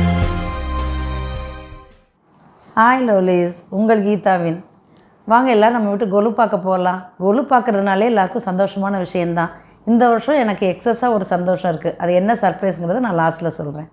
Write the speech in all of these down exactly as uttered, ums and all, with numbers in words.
Hi Lovelies, உங்கள் கீதாவின். வாங்க எல்லாரும் நம்ம வீட்டு கொலு பார்க்க போகலாம். கொலு பார்க்குறதுனாலே எல்லாருக்கும் சந்தோஷமான விஷயந்தான். இந்த வருஷம் எனக்கு எக்ஸஸாக ஒரு சந்தோஷம் இருக்குது. அது என்ன சர்ப்ரைஸ்ங்கிறத நான் லாஸ்ட்டில் சொல்கிறேன்.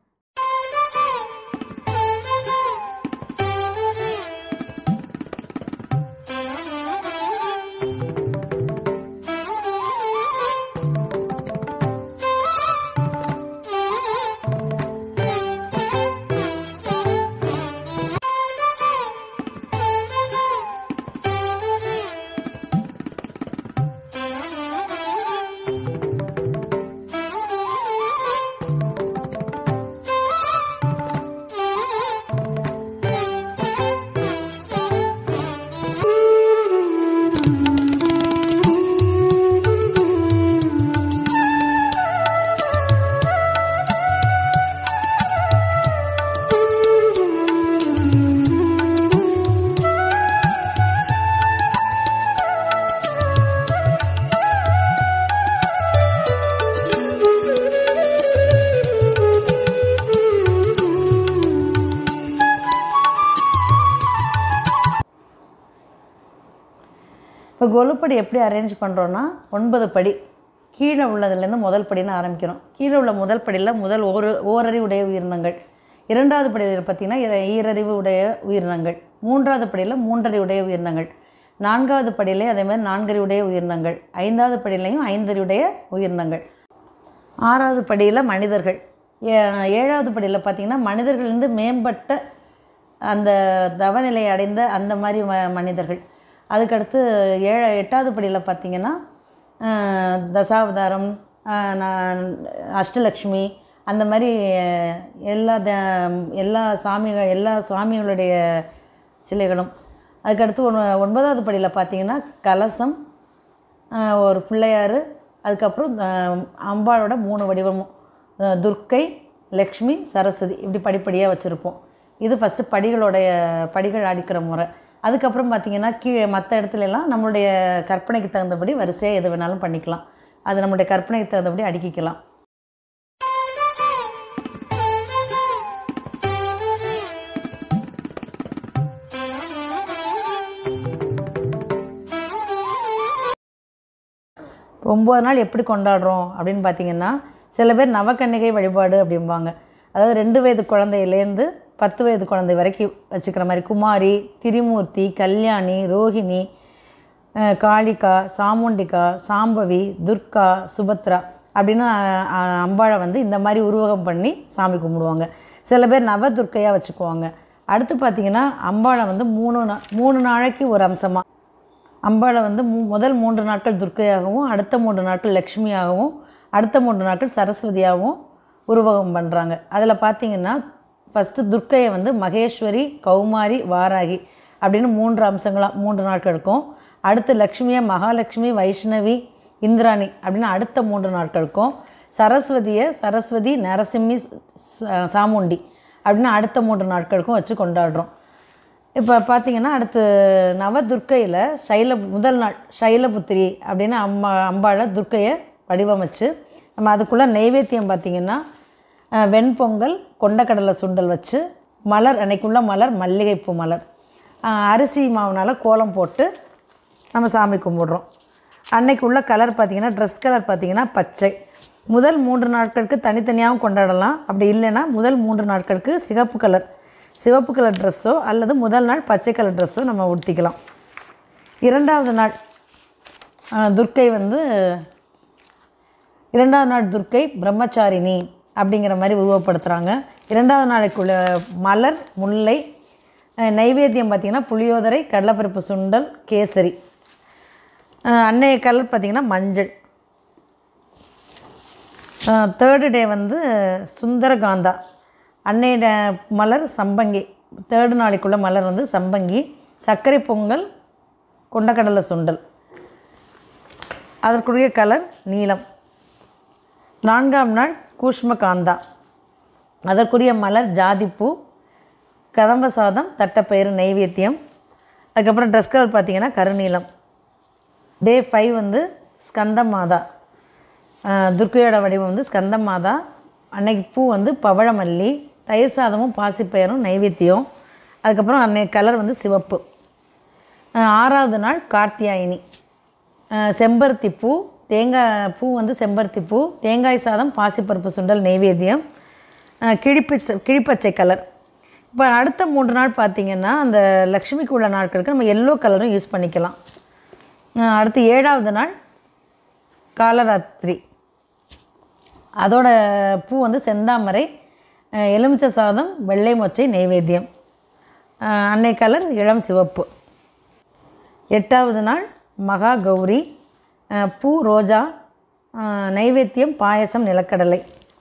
இப்போ கொலுப்படி எப்படி அரேஞ்ச் பண்ணுறோன்னா ஒன்பது படி கீழே உள்ளதுலேருந்து முதல் படின்னு ஆரம்பிக்கிறோம். கீழே உள்ள முதல் படியில் முதல் ஒரு ஓரறிவு உடைய உயிரினங்கள், இரண்டாவது படியில் பார்த்திங்கன்னா ஈரறிவு உடைய உயிரினங்கள், மூன்றாவது படியில் மூன்றறிவு உடைய உயிரினங்கள், நான்காவது படியிலே அதேமாதிரி நான்கறிவுடைய உயிரினங்கள், ஐந்தாவது படியிலையும் ஐந்தறிவுடைய உயிரினங்கள், ஆறாவது படியில் மனிதர்கள், ஏழாவது படியில் பார்த்திங்கன்னா மனிதர்கள்லேருந்து மேம்பட்ட அந்த தவநிலை அடைந்த அந்த மாதிரி ம மனிதர்கள் அதுக்கடுத்து ஏழ எட்டாவது படியில் பார்த்திங்கன்னா தசாவதாரம், அஷ்டலக்ஷ்மி, அந்த மாதிரி எல்லா த எல்லா சாமிகள் எல்லா சுவாமிகளுடைய சிலைகளும். அதுக்கடுத்து ஒன் ஒன்பதாவது படியில் பார்த்திங்கன்னா கலசம், ஒரு பிள்ளையார், அதுக்கப்புறம் அம்பாளோட மூணு வடிவமும் துர்க்கை, லக்ஷ்மி, சரஸ்வதி இப்படி படிப்படியாக வச்சுருப்போம். இது ஃபஸ்ட்டு படிகளுடைய படிகள் அடிக்கிற முறை. அதுக்கப்புறம் பார்த்திங்கன்னா கீழே மற்ற இடத்துலலாம் நம்மளுடைய கற்பனைக்கு தகுந்தபடி வரிசையாக எது வேணாலும் பண்ணிக்கலாம். அது நம்மளுடைய கற்பனைக்கு தகுந்தபடி அடுக்கிக்கலாம். ஒம்பது நாள் எப்படி கொண்டாடுறோம் அப்படின்னு பார்த்திங்கன்னா, சில பேர் நவக்கன்னிகை வழிபாடு அப்படிம்பாங்க. அதாவது ரெண்டு வயது குழந்தையிலேருந்து பத்து வயது குழந்தை வரைக்கும் வச்சுக்கிற மாதிரி குமாரி, திரிமூர்த்தி, கல்யாணி, ரோஹிணி, காளிகா, சாமுண்டிகா, சாம்பவி, துர்கா, சுபத்ரா அப்படின்னு அம்பாளை வந்து இந்த மாதிரி உருவகம் பண்ணி சாமி கும்பிடுவாங்க. சில பேர் நவதுர்க்கையாக வச்சுக்குவாங்க. அடுத்து பார்த்திங்கன்னா அம்பாளை வந்து மூணு நா மூணு நாளைக்கு ஒரு அம்சமாக அம்பாளை வந்து மூ முதல் மூன்று நாட்கள் துர்க்கையாகவும், அடுத்த மூன்று நாட்கள் லக்ஷ்மியாகவும், அடுத்த மூன்று நாட்கள் சரஸ்வதியாகவும் உருவகம் பண்ணுறாங்க. அதில் பார்த்திங்கன்னா ஃபஸ்ட்டு துர்க்கையை வந்து மகேஸ்வரி, கௌமாரி, வாராகி அப்படின்னு மூன்று அம்சங்களாக மூன்று நாட்கள் இருக்கும். அடுத்து லக்ஷ்மியை மகாலட்சுமி, வைஷ்ணவி, இந்திராணி அப்படின்னு அடுத்த மூன்று நாட்களுக்கும், சரஸ்வதியை சரஸ்வதி, நரசிம்மி, சாமுண்டி அப்படின்னு அடுத்த மூன்று நாட்களுக்கும் வச்சு கொண்டாடுறோம். இப்போ பார்த்திங்கன்னா அடுத்து நவதுர்க்கையில் சைல முதல் நாள் சைலபுத்திரி அப்படின்னு அம்மா அம்பாளை துர்க்கையை வடிவமைச்சு நம்ம அதுக்குள்ளே நெய்வேத்தியம் பார்த்திங்கன்னா வெண்பொங்கல், கொண்டக்கடலை சுண்டல் வச்சு, மலர் அன்றைக்குள்ள மலர் மல்லிகைப்பூ மலர், அரிசி மாவுனால் கோலம் போட்டு நம்ம சாமி கும்பிட்றோம். அன்னைக்கு உள்ள கலர் பார்த்திங்கன்னா ட்ரெஸ் கலர் பார்த்திங்கன்னா பச்சை. முதல் மூன்று நாட்களுக்கு தனித்தனியாகவும் கொண்டாடலாம். அப்படி இல்லைன்னா முதல் மூன்று நாட்களுக்கு சிவப்பு கலர் சிவப்பு கலர் ட்ரெஸ்ஸோ அல்லது முதல் நாள் பச்சை கலர் ட்ரெஸ்ஸோ நம்ம உடுத்திக்கலாம். இரண்டாவது நாள் துர்க்கை வந்து இரண்டாவது நாள் துர்க்கை பிரம்மச்சாரிணி அப்படிங்கிற மாதிரி உருவப்படுத்துகிறாங்க. இரண்டாவது நாளைக்குள்ள மலர், முல்லை, நைவேத்தியம் பார்த்திங்கன்னா புளியோதரை, கடலைப்பருப்பு சுண்டல், கேசரி. அன்னைய கலர் பார்த்திங்கன்னா மஞ்சள். தேர்டு டே வந்து சுந்தரகாந்தா, அன்னைய மலர் சம்பங்கி. தேர்டு நாளைக்குள்ள மலர் வந்து சம்பங்கி, சர்க்கரை பொங்கல், கொண்டக்கடலை சுண்டல். அதற்குரிய கலர் நீலம். நான்காம் நாள் கூஷ்மகாந்தா, அதற்குரிய மலர் ஜாதிப்பூ, கதம்ப சாதம், தட்டைப்பயிறு நைவேத்தியம். அதுக்கப்புறம் ட்ரெஸ் கலர் பார்த்திங்கன்னா கருநீலம். டே ஃபைவ் வந்து ஸ்கந்தமாதா, துர்க்கையோட வடிவம் வந்து ஸ்கந்தமாதா. அன்னைக்கு பூ வந்து பவழமல்லி, தயிர் சாதமும் பாசிப்பயிரும் நைவேத்தியம். அதுக்கப்புறம் அன்னைய கலர் வந்து சிவப்பு. ஆறாவது நாள் கார்த்தியாயினி. செம்பருத்தி பூ, தேங்காய் பூ வந்து செம்பருத்தி பூ, தேங்காய் சாதம், பாசிப்பருப்பு சுண்டல் நைவேத்தியம், கிழிப்பச்சை கிழிப்பச்சை கலர். இப்போ அடுத்த மூன்று நாள் பார்த்திங்கன்னா அந்த லக்ஷ்மிக்கு உள்ள நாட்களுக்கு நம்ம எல்லோ கலரும் யூஸ் பண்ணிக்கலாம். அடுத்து ஏழாவது நாள் காலராத்திரி. அதோட பூ வந்து செந்தாமரை, எலுமிச்சை சாதம், வெள்ளை மொச்சை நைவேத்தியம். அன்னை கலர் இளம் சிவப்பு. எட்டாவது நாள் மகா கௌரி. பூ ரோஜா, நைவேத்தியம் பாயசம் நிலக்கடலை.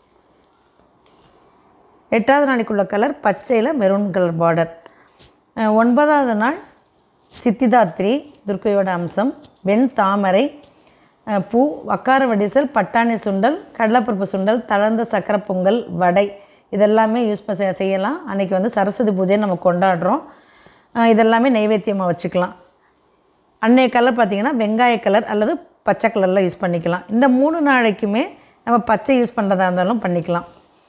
எட்டாவது நாளைக்குள்ள கலர் பச்சையில் மெரூன் கலர் பார்டர். ஒன்பதாவது நாள் சித்திதாத்ரி, துர்க்கையோட அம்சம், வெண் தாமரை பூ, வக்கார வடிசல், பட்டாணி சுண்டல், கடலைப்பருப்பு சுண்டல், தளர்ந்த சக்கரை பொங்கல், வடை இதெல்லாமே யூஸ் பண்ண செய்யலாம். அன்றைக்கி வந்து சரஸ்வதி பூஜை நம்ம கொண்டாடுறோம். இதெல்லாமே நைவேத்தியமாக வச்சுக்கலாம். அன்றைய கலர் பார்த்திங்கன்னா வெங்காய கலர் அல்லது பச்சை கலரில் யூஸ் பண்ணிக்கலாம். இந்த மூணு நாளைக்குமே நம்ம பச்சை யூஸ் பண்ணுறதா இருந்தாலும் பண்ணிக்கலாம்.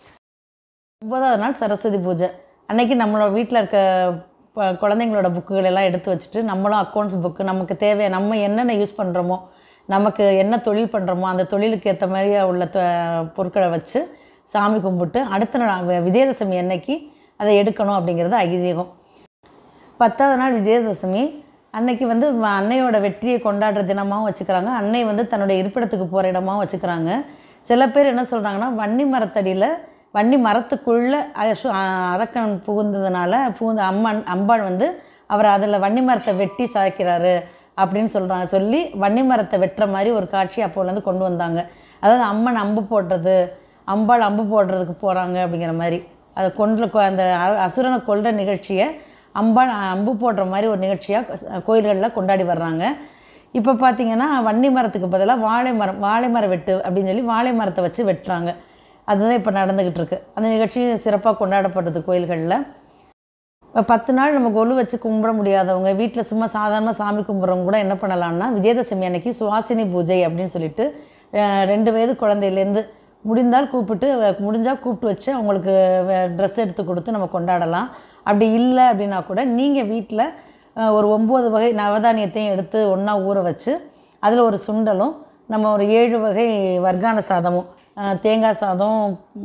ஒன்பதாவது நாள் சரஸ்வதி பூஜை. அன்றைக்கி நம்மளோட வீட்டில் இருக்க குழந்தைங்களோட புக்குகள் எல்லாம் எடுத்து வச்சுட்டு நம்மளும் அக்கௌண்ட்ஸ் புக்கு நமக்கு தேவை நம்ம என்னென்ன யூஸ் பண்ணுறோமோ, நமக்கு என்ன தொழில் பண்ணுறோமோ அந்த தொழிலுக்கு ஏற்ற மாதிரி உள்ள பொருட்களை வச்சு சாமி கும்பிட்டு அடுத்த நாள் விஜயதசமி அன்னைக்கு அதை எடுக்கணும் அப்படிங்கிறது ஐதீகம். பத்தாவது நாள் விஜயதசமி அன்னைக்கு வந்து அன்னையோட வெற்றியை கொண்டாடுற தினமாகவும் வச்சுக்கிறாங்க. அன்னை வந்து தன்னுடைய இருப்பிடத்துக்கு போகிற இடமாகவும் வச்சுக்கிறாங்க. சில பேர் என்ன சொல்கிறாங்கன்னா வன்னி மரத்தடியில் வன்னி மரத்துக்குள்ளே அரக்கன் புகுந்ததுனால புகுந்த அம்மன் அம்பாள் வந்து அவர் அதில் வன்னி மரத்தை வெட்டி சாய்க்கிறாரு அப்படின்னு சொல்கிறாங்க. சொல்லி வன்னி மரத்தை வெட்டுற மாதிரி ஒரு காட்சி அப்போலேருந்து கொண்டு வந்தாங்க. அதாவது அம்மன் அம்பு போடுறது, அம்பாள் அம்பு போடுறதுக்கு போகிறாங்க அப்படிங்கிற மாதிரி அதை கொண்டு அந்த அசுரனை கொல்ற நிகழ்ச்சியை அம்பாள் அம்பு போடுற மாதிரி ஒரு நிகழ்ச்சியாக கோயில்களில் கொண்டாடி வர்றாங்க. இப்போ பார்த்திங்கன்னா வன்னி மரத்துக்கு பதிலாக வாழை மரம் வாழை மரம் வெட்டு அப்படின்னு சொல்லி வாழை மரத்தை வச்சு வெட்டுறாங்க. அதுதான் இப்போ நடந்துக்கிட்டு இருக்குது. அந்த நிகழ்ச்சி சிறப்பாக கொண்டாடப்படுது கோயில்களில். இப்போ பத்து நாள் நம்ம கொலு வச்சு கும்பிட முடியாதவங்க, வீட்டில் சும்மா சாதாரணமாக சாமி கும்பிட்றவங்க கூட என்ன பண்ணலான்னா விஜயதசமி அன்னைக்கு சுவாசினி பூஜை அப்படின்னு சொல்லிட்டு ரெண்டு வயது குழந்தையிலேருந்து முடிந்தால் கூப்பிட்டு முடிஞ்சால் கூப்பிட்டு வச்சு அவங்களுக்கு ட்ரெஸ் எடுத்து கொடுத்து நம்ம கொண்டாடலாம். அப்படி இல்லை அப்படின்னா கூட நீங்கள் வீட்டில் ஒரு ஒம்பது வகை நவதானியத்தையும் எடுத்து ஒன்றா ஊற வச்சு அதில் ஒரு சுண்டலும் நம்ம ஒரு ஏழு வகை வர்க்கான சாதமும், தேங்காய் சாதம்,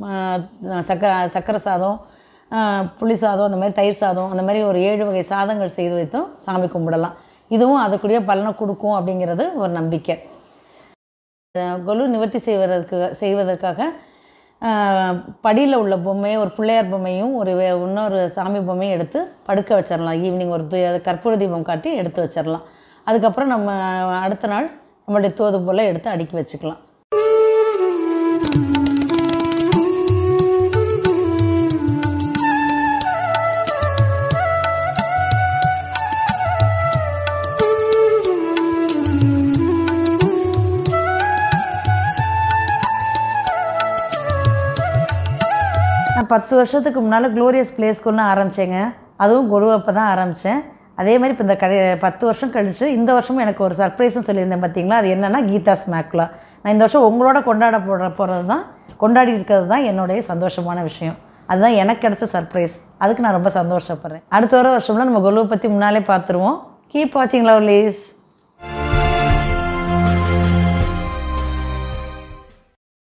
சக்கரை சக்கரை சாதம், புளி சாதம், அந்த மாதிரி தயிர் சாதம், அந்த மாதிரி ஒரு ஏழு வகை சாதங்கள் செய்து வைத்தும் சாமி கும்பிடலாம். இதுவும் அதுக்குரிய பலனை கொடுக்கும் அப்படிங்கிறது ஒரு நம்பிக்கை. கொலு நிவர்த்தி செய்வதற்கு செய்வதற்காக படியில் உள்ள பொம்மையை ஒரு பிள்ளையார் பொம்மையும் ஒரு இன்னொரு சாமி பொம்மையும் எடுத்து படுக்க வச்சிடலாம். ஈவினிங் ஒரு கற்பூர தீபம் காட்டி எடுத்து வச்சிடலாம். அதுக்கப்புறம் நம்ம அடுத்த நாள் நம்மளுடைய தோது போல் எடுத்து அடுக்கி வச்சுக்கலாம். நான் பத்து வருஷத்துக்கு முன்னால் க்ளோரியஸ் ப்ளே ஸ்கூல்னு ஆரம்பித்தேங்க. அதுவும் கொலு அப்போ தான் ஆரம்பித்தேன். அதே மாதிரி இப்போ இந்த கடை பத்து வருஷம் கழிச்சு இந்த வருஷமும் எனக்கு ஒரு சர்ப்ரைஸும் சொல்லியிருந்தேன் பார்த்தீங்களா. அது என்னென்னா கீதா மேக்குலா. நான் இந்த வருஷம் உங்களோட கொண்டாட போடுற போகிறது தான் கொண்டாடி இருக்கிறது தான் என்னுடைய சந்தோஷமான விஷயம். அதுதான் எனக்கு கிடச்ச சர்ப்ரைஸ். அதுக்கு நான் ரொம்ப சந்தோஷப்படுறேன். அடுத்த ஒரு வருஷம்லாம் நம்ம கொலுவை பற்றி முன்னாலே பார்த்துருவோம். கீப் வாட்சிங் லவ்லீஸ்.